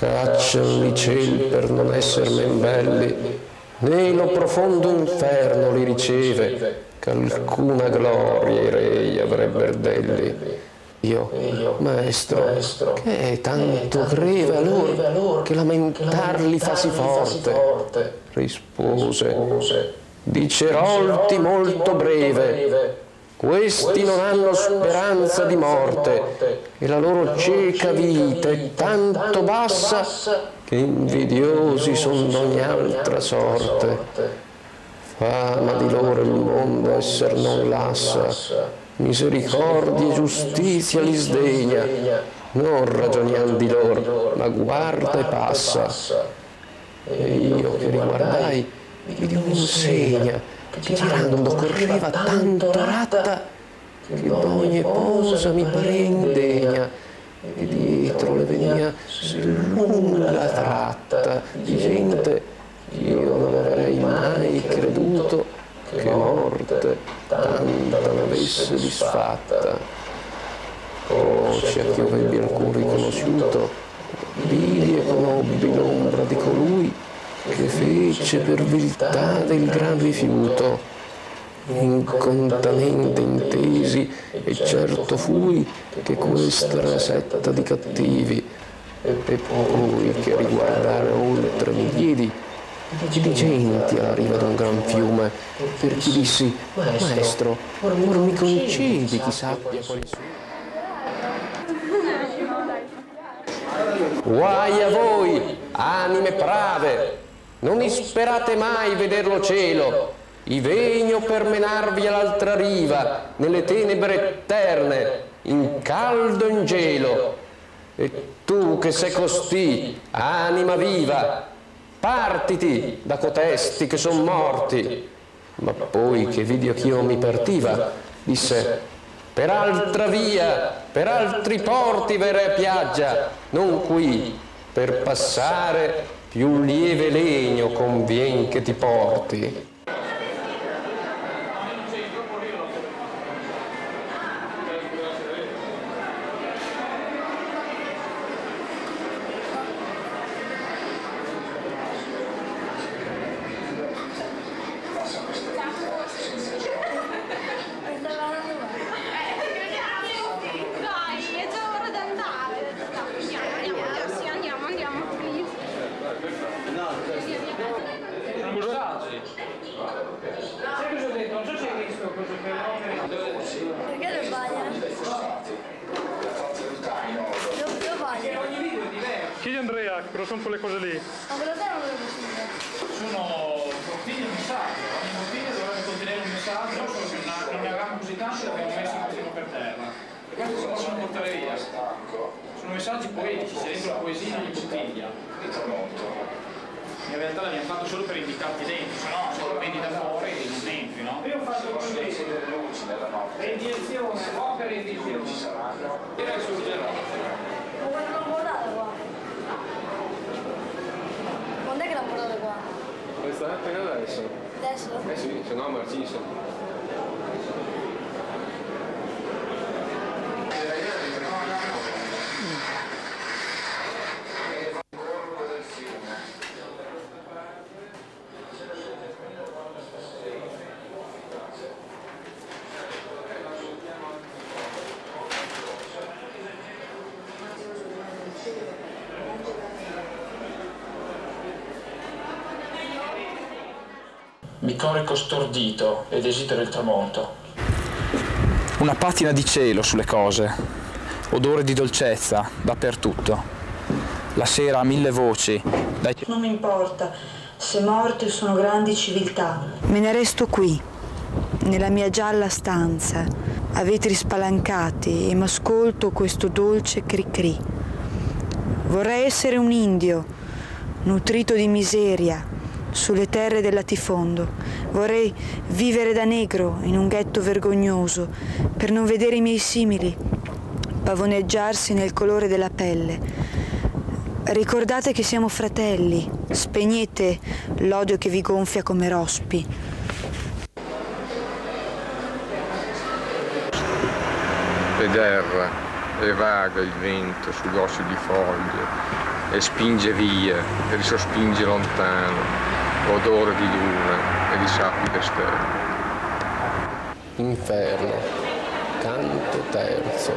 Caccian i cieli per non esser men belli, né lo profondo inferno li riceve, che alcuna gloria i rei avrebber delli. Io, maestro, che è tanto greve a lor, che lamentar li fa sì forte? Rispose, di Cerolti molto breve, questi non hanno speranza di morte, e la loro cieca vita è tanto bassa, che invidiosi son d'ogni altra sorte. Fama di loro il mondo esser non lassa, misericordia e giustizia li sdegna, non ragioniam di lor, ma guarda e passa. E io che riguardai, vidi un'insegna, che girando correva tanto ratta, che d'ogni posa mi parea indegna, e dietro le venia sì lunga tratta di gente, io non avrei mai creduto che morte tanta n'avesse disfatta. Poscia che io ebbi alcun riconosciuto, vidi e conobbi l'ombra di colui che fece per viltà del gran rifiuto. Incontamente intesi e certo fui che questa era setta di cattivi, e poi che riguardare oltre mi diedi di genti alla riva d'un gran fiume, per chi dissi, maestro, or mi concedi chi sappia quali sono. Guai a voi, anime brave, non isperate mai veder lo cielo, i vegno per menarvi all'altra riva, nelle tenebre eterne, in caldo e in gelo. E tu che sei costì, anima viva, partiti da cotesti che son morti. Ma poi che vidi ch'io mi partiva, disse, per altra via, per altri porti verrai a piaggia, non qui, per passare più lieve legno convien che ti porti. Perché non sbagliano? Dove sbagliano? Chi è Andrea? Però sono quelle cose lì. Ma quello te non lo devo. Sono bottiglie di messaggio, ogni bottiglia dovrebbe contenere un messaggio, solo che non ne avevamo così tanti, l'abbiamo messo un pochino per terra. E questi si possono portare via. Sono messaggi poetici, c'è dentro la poesia in ogni bottiglia. In realtà l'abbiamo fatto solo per indicarti dentro, se no se lo vedi da fuori non entri, no? Io ho fatto così, reiniezione, opera e edizione. Direi sorgerà. Ma quando l'ho portato qua? Quando è che l'ho portato qua? Questa è appena adesso. Adesso? Eh sì, se no marcisa. Mi corico stordito e desidero il tramonto. Una patina di cielo sulle cose, odore di dolcezza dappertutto. La sera ha mille voci. Non mi importa se morte sono grandi civiltà. Me ne resto qui, nella mia gialla stanza, a vetri spalancati, e m'ascolto questo dolce cri-cri. Vorrei essere un indio, nutrito di miseria, sulle terre del latifondo. Vorrei vivere da negro in un ghetto vergognoso, per non vedere i miei simili pavoneggiarsi nel colore della pelle. Ricordate che siamo fratelli, spegnete l'odio che vi gonfia come rospi. Ed erra e vaga il vento sugli ossi di foglie, e spinge via e li sospinge lontano l'odore di luna e di sapide stelle. Inferno, canto terzo.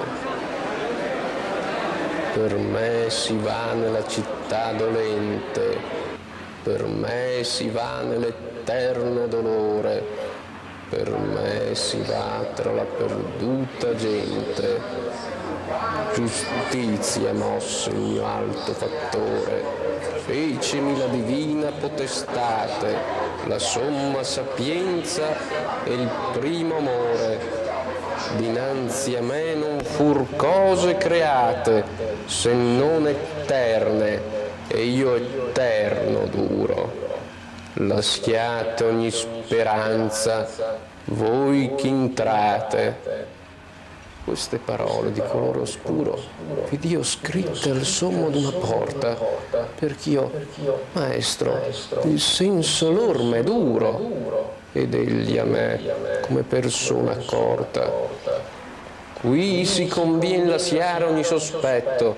Per me si va nella città dolente, per me si va nell'eterno dolore, per me si va tra la perduta gente. Giustizia mosse il mio alto fattore, fecemi la divina potestate, la somma sapienza e il primo amore. Dinanzi a me non fur cose create, se non eterne, e io eterno duro. Lasciate ogni speranza, voi che intrate. Queste parole di colore oscuro vidi scritte al sommo d'una porta, perch'io, maestro, il senso lor m'è duro, ed egli a me come persona accorta. Qui si convien lasciare ogni sospetto.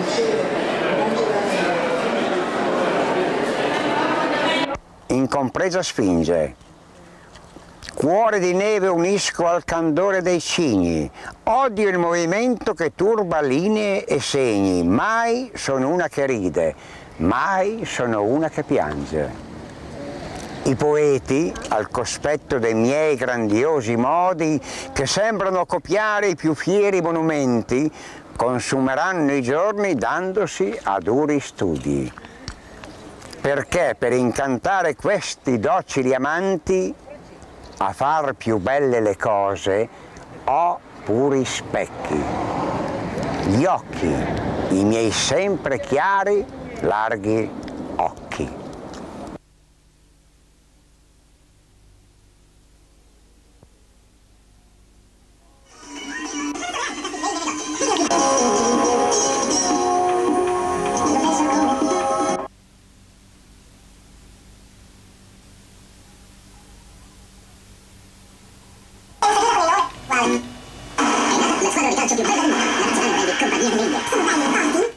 Incompresa Sfinge. Cuore di neve unisco al candore dei cigni, odio il movimento che turba linee e segni, mai sono una che ride, mai sono una che piange. I poeti, al cospetto dei miei grandiosi modi, che sembrano copiare i più fieri monumenti, consumeranno i giorni dandosi a duri studi. Perché per incantare questi docili amanti, a far più belle le cose, ho puri specchi. Gli occhi, i miei sempre chiari, larghi occhi. La squadra di calcio più bella del mondo, la nazionale delle compagnie di India.